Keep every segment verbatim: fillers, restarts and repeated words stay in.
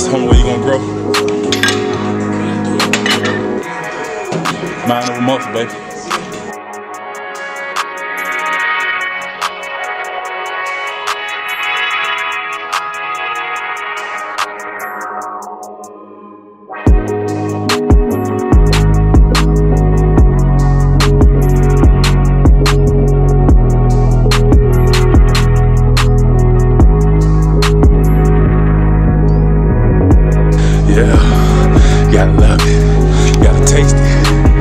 That's the only way you're gonna grow. Mind over muscle, baby. Yeah, you gotta love it, you gotta taste it.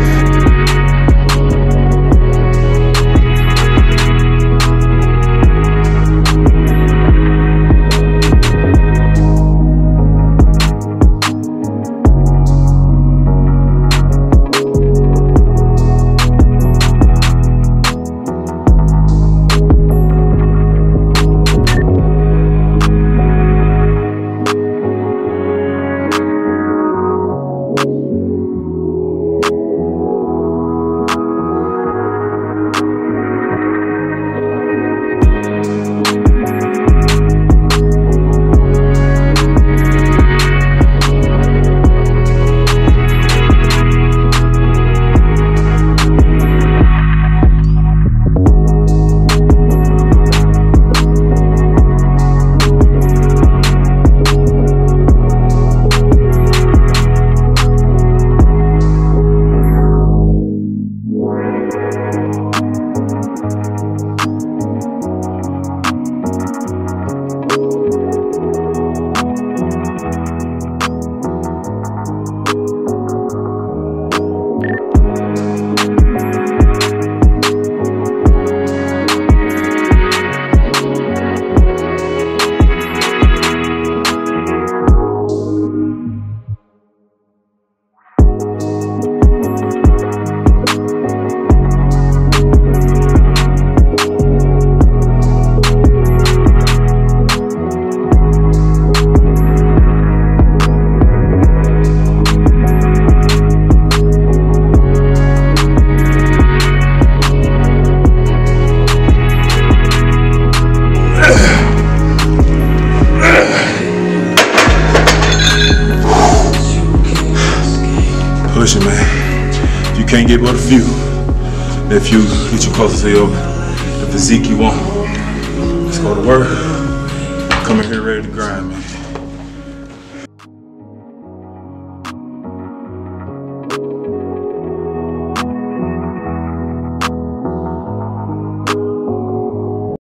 Push it, man. If you can't get but a few, that few get you closer to your the physique you want. Let's go to work. Come in here ready to grind, man.